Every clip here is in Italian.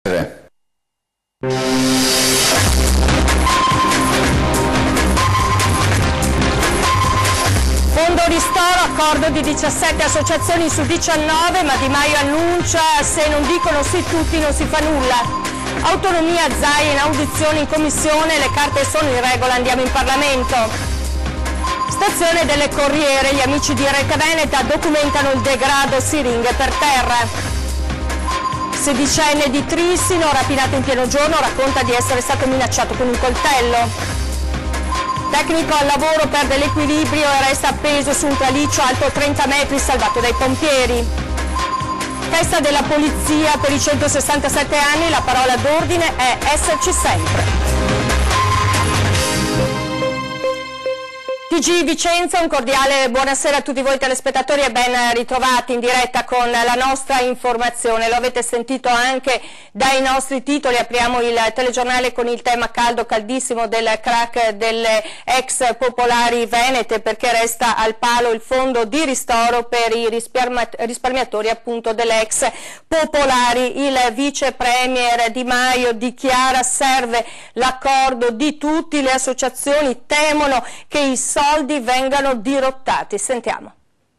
Fondo ristoro, accordo di 17 associazioni su 19, ma Di Maio annuncia: se non dicono sì tutti non si fa nulla. Autonomia, Zaia in audizione in commissione, le carte sono in regola, andiamo in Parlamento. Stazione delle Corriere, gli amici di Rete Veneta documentano il degrado siringhe per terra. Sedicenne di Trissino, rapinato in pieno giorno, racconta di essere stato minacciato con un coltello. Tecnico al lavoro perde l'equilibrio e resta appeso su un traliccio alto 30 metri, salvato dai pompieri. Festa della polizia per i 167 anni, la parola d'ordine è esserci sempre. TG Vicenza, un cordiale buonasera a tutti voi telespettatori e ben ritrovati in diretta con la nostra informazione. Lo avete sentito anche dai nostri titoli, apriamo il telegiornale con il tema caldo, caldissimo del crack delle ex popolari venete, perché resta al palo il fondo di ristoro per i risparmiatori appunto delle ex popolari. Il vice premier Di Maio dichiara: serve l'accordo di tutti, le associazioni temono che i soldi vengano dirottati. Sentiamo.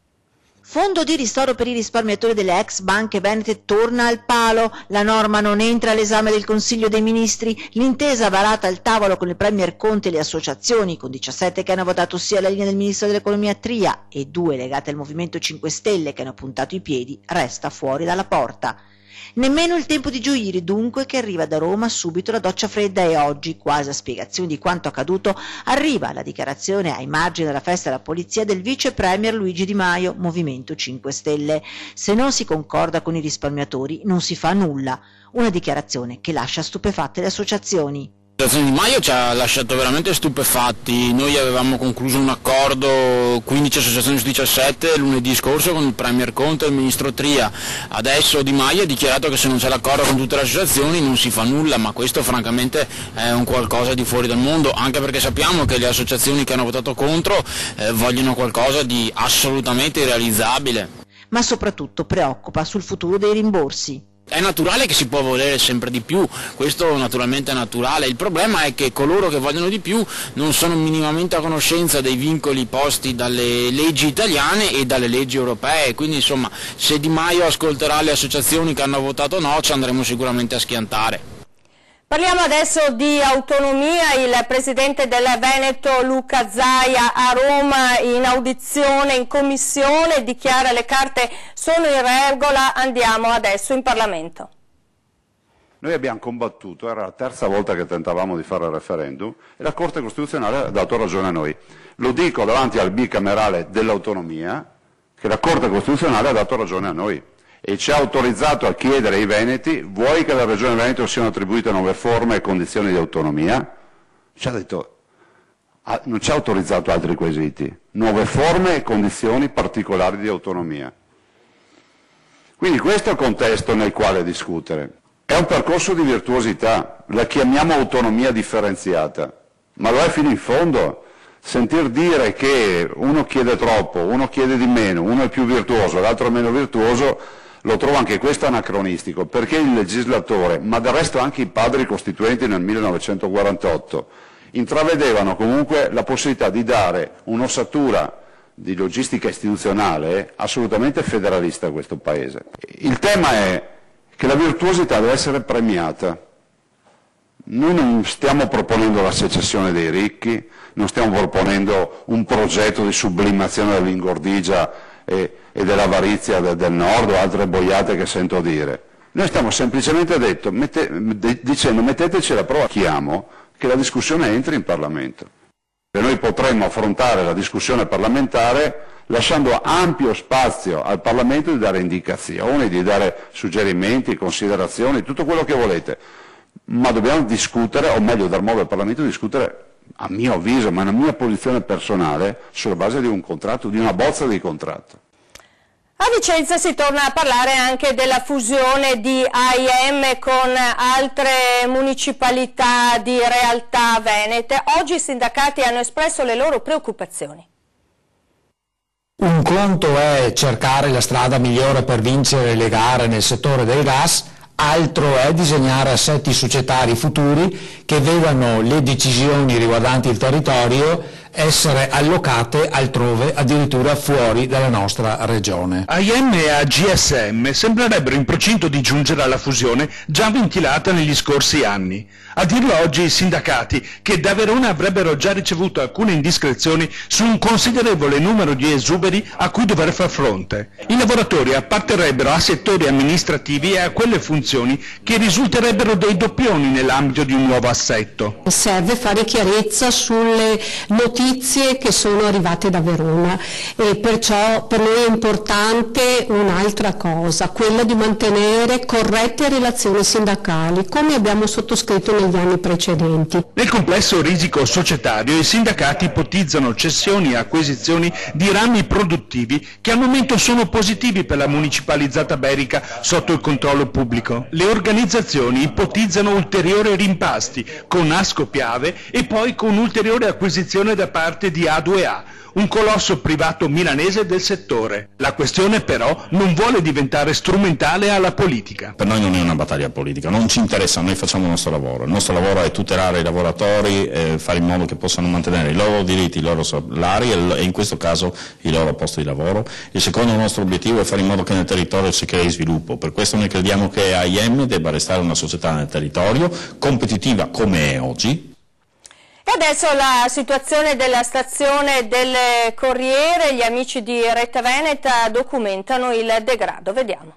Fondo di ristoro per i risparmiatori delle ex banche venete torna al palo. La norma non entra all'esame del Consiglio dei Ministri. L'intesa varata al tavolo con il Premier Conte e le associazioni, con 17 che hanno votato sì alla linea del Ministro dell'Economia Tria e 2 legate al Movimento 5 Stelle che hanno puntato i piedi, resta fuori dalla porta. Nemmeno il tempo di gioire, dunque, che arriva da Roma subito la doccia fredda, e oggi, quasi a spiegazione di quanto accaduto, arriva la dichiarazione ai margini della festa della polizia del vice premier Luigi Di Maio, Movimento 5 Stelle. Se non si concorda con i risparmiatori non si fa nulla. Una dichiarazione che lascia stupefatte le associazioni. La situazione Di Maio ci ha lasciato veramente stupefatti. Noi avevamo concluso un accordo, 15 associazioni su 17, lunedì scorso con il Premier Conte e il Ministro Tria. Adesso Di Maio ha dichiarato che se non c'è l'accordo con tutte le associazioni non si fa nulla, ma questo francamente è un qualcosa di fuori dal mondo, anche perché sappiamo che le associazioni che hanno votato contro vogliono qualcosa di assolutamente irrealizzabile. Ma soprattutto preoccupa sul futuro dei rimborsi. È naturale che si può volere sempre di più, questo naturalmente è naturale. Il problema è che coloro che vogliono di più non sono minimamente a conoscenza dei vincoli posti dalle leggi italiane e dalle leggi europee, quindi insomma se Di Maio ascolterà le associazioni che hanno votato no ci andremo sicuramente a schiantare. Parliamo adesso di autonomia. Il presidente del Veneto Luca Zaia a Roma in audizione in commissione dichiara: le carte sono in regola, andiamo adesso in Parlamento. Noi abbiamo combattuto, era la terza volta che tentavamo di fare il referendum e la Corte Costituzionale ha dato ragione a noi. Lo dico davanti al bicamerale dell'autonomia, che la Corte Costituzionale ha dato ragione a noi e ci ha autorizzato a chiedere ai veneti: vuoi che alla Regione Veneto siano attribuite nuove forme e condizioni di autonomia? Ci ha detto, non ci ha autorizzato altri quesiti, nuove forme e condizioni particolari di autonomia. Quindi questo è il contesto nel quale discutere. È un percorso di virtuosità, la chiamiamo autonomia differenziata, ma lo è fino in fondo. Sentir dire che uno chiede troppo, uno chiede di meno, uno è più virtuoso, l'altro è meno virtuoso, lo trovo anche questo anacronistico, perché il legislatore, ma del resto anche i padri costituenti nel 1948, intravedevano comunque la possibilità di dare un'ossatura di logistica istituzionale assolutamente federalista a questo Paese. Il tema è che la virtuosità deve essere premiata. Noi non stiamo proponendo la secessione dei ricchi, non stiamo proponendo un progetto di sublimazione dell'ingordigia e dell'avarizia del nord o altre boiate che sento dire. Noi stiamo semplicemente dicendo metteteci alla prova, chiamo che la discussione entri in Parlamento. E noi potremmo affrontare la discussione parlamentare lasciando ampio spazio al Parlamento di dare indicazioni, di dare suggerimenti, considerazioni, tutto quello che volete. Ma dobbiamo discutere, o meglio dar modo al Parlamento di discutere, a mio avviso, ma è una mia posizione personale, sulla base di un contratto, di una bozza di contratto. A Vicenza si torna a parlare anche della fusione di AIM con altre municipalità di realtà venete. Oggi i sindacati hanno espresso le loro preoccupazioni. Un conto è cercare la strada migliore per vincere le gare nel settore del gas, altro è disegnare assetti societari futuri che vedano le decisioni riguardanti il territorio essere allocate altrove, addirittura fuori dalla nostra regione. AIM e AGSM sembrerebbero in procinto di giungere alla fusione già ventilata negli scorsi anni. A dirlo oggi i sindacati, che da Verona avrebbero già ricevuto alcune indiscrezioni su un considerevole numero di esuberi a cui dover far fronte. I lavoratori apparterrebbero a settori amministrativi e a quelle funzioni che risulterebbero dei doppioni nell'ambito di un nuovo assetto. Serve fare chiarezza sulle notizie che sono arrivate da Verona e perciò per noi è importante un'altra cosa, quella di mantenere corrette relazioni sindacali, come abbiamo sottoscritto negli anni precedenti. Nel complesso risico societario i sindacati ipotizzano cessioni e acquisizioni di rami produttivi che al momento sono positivi per la municipalizzata Berica sotto il controllo pubblico. Le organizzazioni ipotizzano ulteriori rimpasti con Asco Piave e poi con ulteriore acquisizione da parte di A2A, un colosso privato milanese del settore. La questione però non vuole diventare strumentale alla politica. Per noi non è una battaglia politica, non ci interessa, noi facciamo il nostro lavoro è tutelare i lavoratori, fare in modo che possano mantenere i loro diritti, i loro salari e in questo caso i loro posti di lavoro. Il secondo nostro obiettivo è fare in modo che nel territorio si crei sviluppo, per questo noi crediamo che AIM debba restare una società nel territorio, competitiva come è oggi. E adesso la situazione della stazione del Corriere, gli amici di Rete Veneta documentano il degrado, vediamo.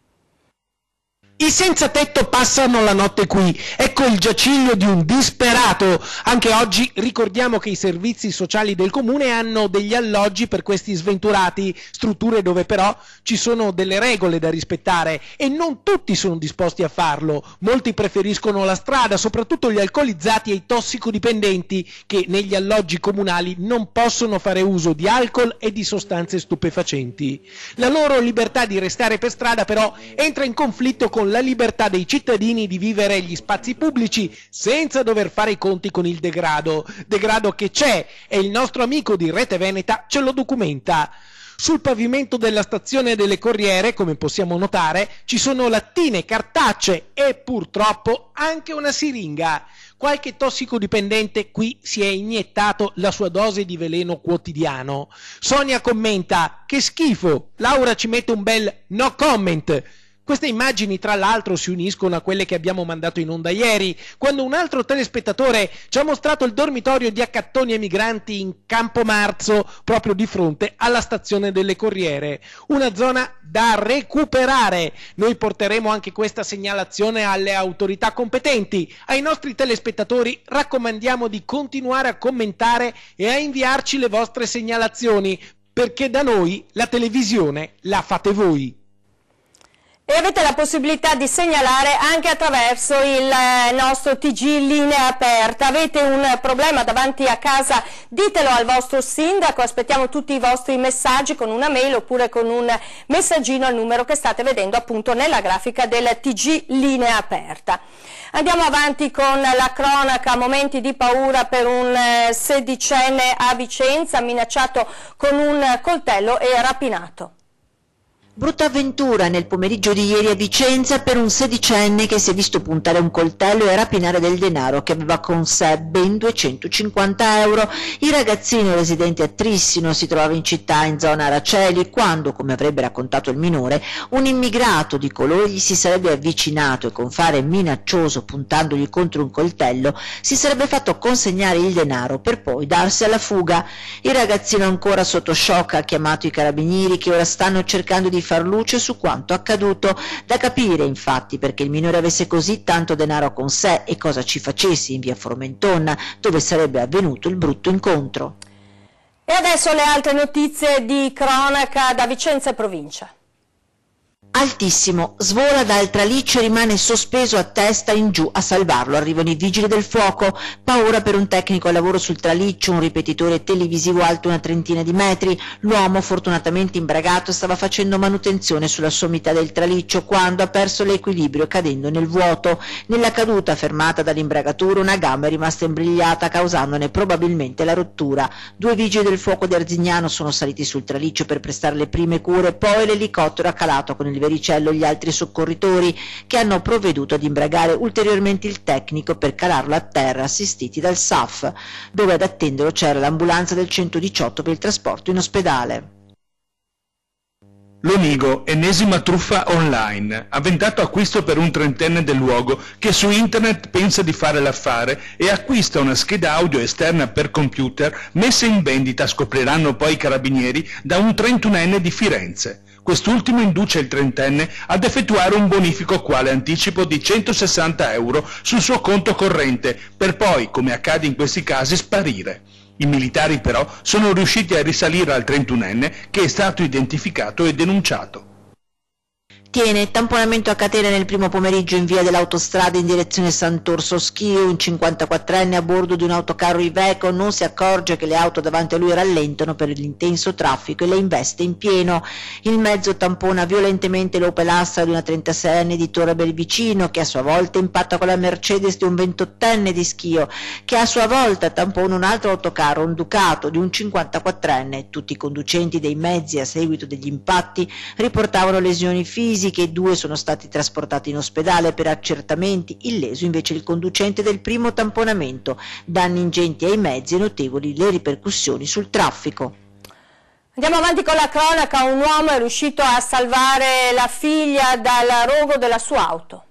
I senza tetto passano la notte qui, ecco il giaciglio di un disperato. Anche oggi ricordiamo che i servizi sociali del comune hanno degli alloggi per questi sventurati, strutture dove però ci sono delle regole da rispettare e non tutti sono disposti a farlo. Molti preferiscono la strada, soprattutto gli alcolizzati e i tossicodipendenti che negli alloggi comunali non possono fare uso di alcol e di sostanze stupefacenti. La loro libertà di restare per strada però entra in conflitto con la libertà dei cittadini di vivere gli spazi pubblici senza dover fare i conti con il degrado che c'è e il nostro amico di Rete Veneta ce lo documenta. Sul pavimento della stazione delle Corriere, come possiamo notare, ci sono lattine, cartacee e purtroppo anche una siringa. Qualche tossicodipendente qui si è iniettato la sua dose di veleno quotidiano. Sonia commenta: che schifo, Laura ci mette un bel no comment. Queste immagini tra l'altro si uniscono a quelle che abbiamo mandato in onda ieri, quando un altro telespettatore ci ha mostrato il dormitorio di accattoni e migranti in Campo Marzo, proprio di fronte alla stazione delle Corriere. Una zona da recuperare. Noi porteremo anche questa segnalazione alle autorità competenti. Ai nostri telespettatori raccomandiamo di continuare a commentare e a inviarci le vostre segnalazioni, perché da noi la televisione la fate voi. E avete la possibilità di segnalare anche attraverso il nostro TG Linea Aperta. Avete un problema davanti a casa, ditelo al vostro sindaco, aspettiamo tutti i vostri messaggi con una mail oppure con un messaggino al numero che state vedendo appunto nella grafica del TG Linea Aperta. Andiamo avanti con la cronaca, momenti di paura per un sedicenne a Vicenza, minacciato con un coltello e rapinato. Brutta avventura nel pomeriggio di ieri a Vicenza per un sedicenne che si è visto puntare un coltello e rapinare del denaro che aveva con sé ben 250 euro. Il ragazzino residente a Trissino si trovava in città in zona Araceli quando, come avrebbe raccontato il minore, un immigrato di colore gli si sarebbe avvicinato e con fare minaccioso puntandogli contro un coltello si sarebbe fatto consegnare il denaro per poi darsi alla fuga. Il ragazzino ancora sotto shock ha chiamato i carabinieri che ora stanno cercando di far luce su quanto accaduto. Da capire infatti perché il minore avesse così tanto denaro con sé e cosa ci facesse in via Formenton dove sarebbe avvenuto il brutto incontro. E adesso le altre notizie di cronaca da Vicenza e provincia. Altissimo, svola dal traliccio e rimane sospeso a testa in giù a salvarlo. Arrivano i vigili del fuoco, paura per un tecnico al lavoro sul traliccio, un ripetitore televisivo alto una trentina di metri. L'uomo, fortunatamente imbragato, stava facendo manutenzione sulla sommità del traliccio quando ha perso l'equilibrio cadendo nel vuoto. Nella caduta, fermata dall'imbragatura, una gamba è rimasta imbrigliata causandone probabilmente la rottura. 2 vigili del fuoco di Arzignano sono saliti sul traliccio per prestare le prime cure, poi l'elicottero ha calato con il Vericello e gli altri soccorritori, che hanno provveduto ad imbragare ulteriormente il tecnico per calarlo a terra, assistiti dal SAF, dove ad attenderlo c'era l'ambulanza del 118 per il trasporto in ospedale. L'Onigo, ennesima truffa online, avventato acquisto per un trentenne del luogo che su internet pensa di fare l'affare e acquista una scheda audio esterna per computer messa in vendita, scopriranno poi i carabinieri, da un 31enne di Firenze. Quest'ultimo induce il trentenne ad effettuare un bonifico quale anticipo di 160 euro sul suo conto corrente, per poi, come accade in questi casi, sparire. I militari però sono riusciti a risalire al 31enne, che è stato identificato e denunciato. Tiene tamponamento a catena nel primo pomeriggio in via dell'autostrada in direzione Sant'Orso Schio. Un 54enne a bordo di un autocarro Iveco non si accorge che le auto davanti a lui rallentano per l'intenso traffico e le investe in pieno. Il mezzo tampona violentemente l'Opel Astra di una 36enne di Torre Belvicino, che a sua volta impatta con la Mercedes di un 28enne di Schio, che a sua volta tampona un altro autocarro, un Ducato di un 54enne. Tutti i conducenti dei mezzi a seguito degli impatti riportavano lesioni fisiche. Che 2 sono stati trasportati in ospedale per accertamenti, illeso invece il conducente del primo tamponamento. Danni ingenti ai mezzi e notevoli le ripercussioni sul traffico. Andiamo avanti con la cronaca. Un uomo è riuscito a salvare la figlia dal rogo della sua auto.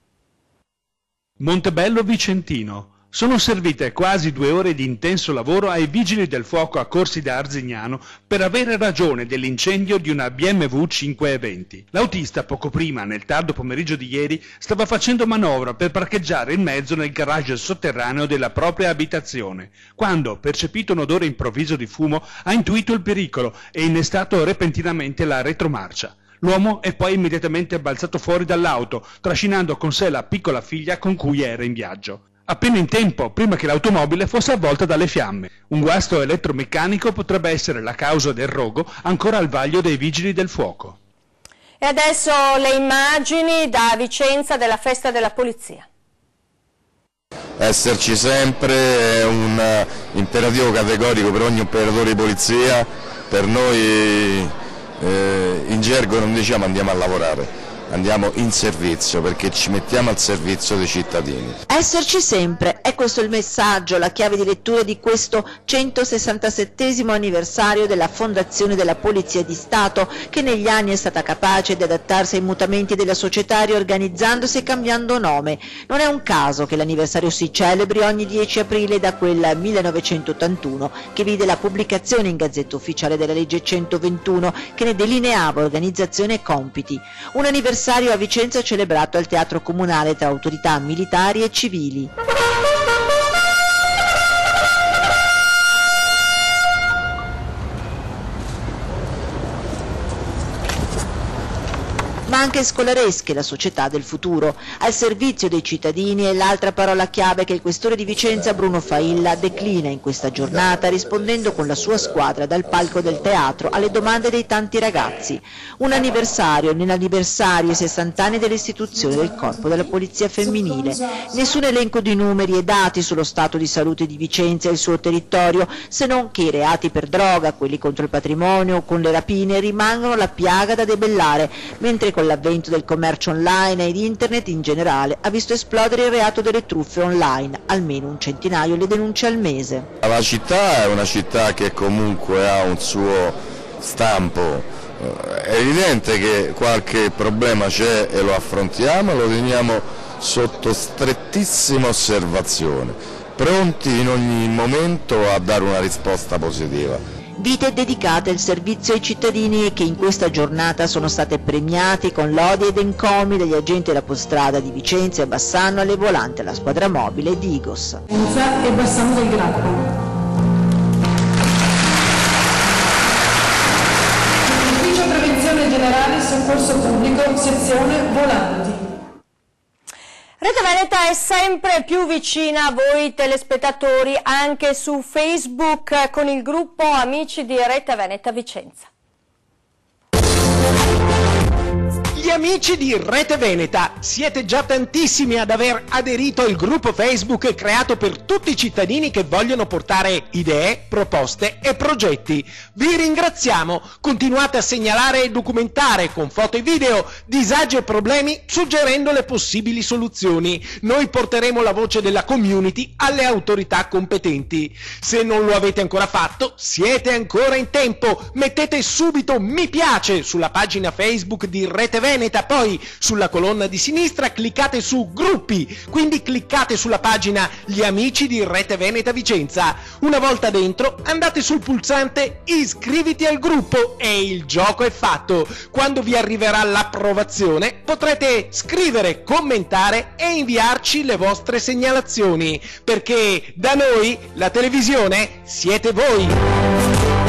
Montebello Vicentino. Sono servite quasi 2 ore di intenso lavoro ai vigili del fuoco accorsi da Arzignano per avere ragione dell'incendio di una BMW 520. L'autista poco prima, nel tardo pomeriggio di ieri, stava facendo manovra per parcheggiare il mezzo nel garage sotterraneo della propria abitazione, quando, percepito un odore improvviso di fumo, ha intuito il pericolo e innestato repentinamente la retromarcia. L'uomo è poi immediatamente balzato fuori dall'auto, trascinando con sé la piccola figlia con cui era in viaggio. Appena in tempo, prima che l'automobile fosse avvolta dalle fiamme. Un guasto elettromeccanico potrebbe essere la causa del rogo, ancora al vaglio dei vigili del fuoco. E adesso le immagini da Vicenza della festa della polizia. Esserci sempre è un imperativo categorico per ogni operatore di polizia. Per noi in gergo non diciamo andiamo a lavorare, andiamo in servizio, perché ci mettiamo al servizio dei cittadini. Esserci sempre, è questo il messaggio, la chiave di lettura di questo 167° anniversario della fondazione della Polizia di Stato, che negli anni è stata capace di adattarsi ai mutamenti della società riorganizzandosi e cambiando nome. Non è un caso che l'anniversario si celebri ogni 10 aprile da quel 1981, che vide la pubblicazione in Gazzetta Ufficiale della legge 121, che ne delineava organizzazione e compiti. Un anniversario a Vicenza celebrato al Teatro Comunale tra autorità militari e civili. Ma anche scolaresche, la società del futuro, al servizio dei cittadini è l'altra parola chiave che il questore di Vicenza Bruno Failla declina in questa giornata, rispondendo con la sua squadra dal palco del teatro alle domande dei tanti ragazzi. Un anniversario, nell'anniversario, i 60 anni dell'istituzione del Corpo della Polizia Femminile. Nessun elenco di numeri e dati sullo stato di salute di Vicenza e il suo territorio, se non che i reati per droga, quelli contro il patrimonio o con le rapine rimangono la piaga da debellare, mentre con l'avvento del commercio online e di internet in generale ha visto esplodere il reato delle truffe online, almeno un centinaio le denunce al mese. La città è una città che comunque ha un suo stampo, è evidente che qualche problema c'è e lo affrontiamo e lo teniamo sotto strettissima osservazione, pronti in ogni momento a dare una risposta positiva. Vite dedicate al servizio ai cittadini che in questa giornata sono state premiati con lodi ed encomi dagli agenti della Postrada di Vicenza e Bassano alle volanti alla squadra mobile di Igos. E Bassano del Grappa. Ufficio Prevenzione Generale Soccorso Pubblico, sezione Volanti. Rete Veneta è sempre più vicina a voi telespettatori anche su Facebook con il gruppo Amici di Rete Veneta Vicenza. Gli amici di Rete Veneta, siete già tantissimi ad aver aderito al gruppo Facebook creato per tutti i cittadini che vogliono portare idee, proposte e progetti. Vi ringraziamo, continuate a segnalare e documentare con foto e video disagi e problemi, suggerendo le possibili soluzioni. Noi porteremo la voce della community alle autorità competenti. Se non lo avete ancora fatto, siete ancora in tempo. Mettete subito mi piace sulla pagina Facebook di Rete Veneta, poi sulla colonna di sinistra cliccate su gruppi, quindi cliccate sulla pagina Gli amici di Rete Veneta Vicenza. Una volta dentro andate sul pulsante iscriviti al gruppo e il gioco è fatto. Quando vi arriverà l'approvazione potrete scrivere, commentare e inviarci le vostre segnalazioni, perché da noi la televisione siete voi.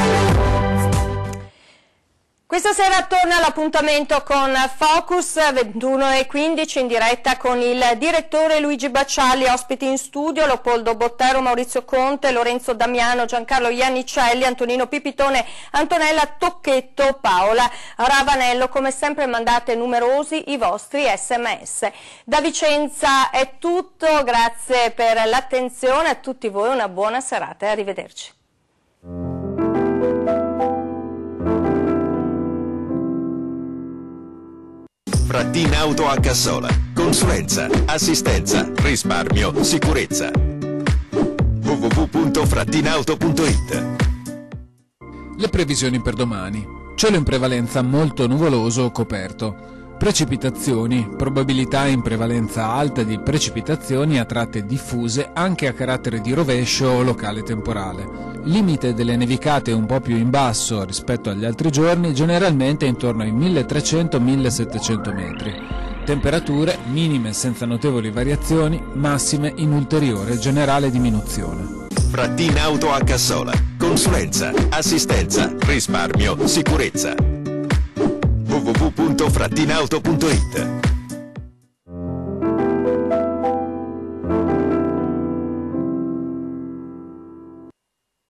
Questa sera torna l'appuntamento con Focus 21:15 in diretta con il direttore Luigi Baccialli, ospiti in studio Leopoldo Bottero, Maurizio Conte, Lorenzo Damiano, Giancarlo Iannicelli, Antonino Pipitone, Antonella Tocchetto, Paola Ravanello. Come sempre mandate numerosi i vostri SMS. Da Vicenza è tutto, grazie per l'attenzione, a tutti voi una buona serata e arrivederci. Frattin Auto a Cassola. Consulenza, assistenza, risparmio, sicurezza. www.frattinauto.it. Le previsioni per domani. Cielo in prevalenza molto nuvoloso o coperto. Precipitazioni, probabilità in prevalenza alta di precipitazioni a tratte diffuse anche a carattere di rovescio o locale temporale. Limite delle nevicate un po' più in basso rispetto agli altri giorni, generalmente intorno ai 1300-1700 metri. Temperature minime senza notevoli variazioni, massime in ulteriore generale diminuzione. Frattin Auto a Cassola. Consulenza, assistenza, risparmio, sicurezza. www.frattinauto.it.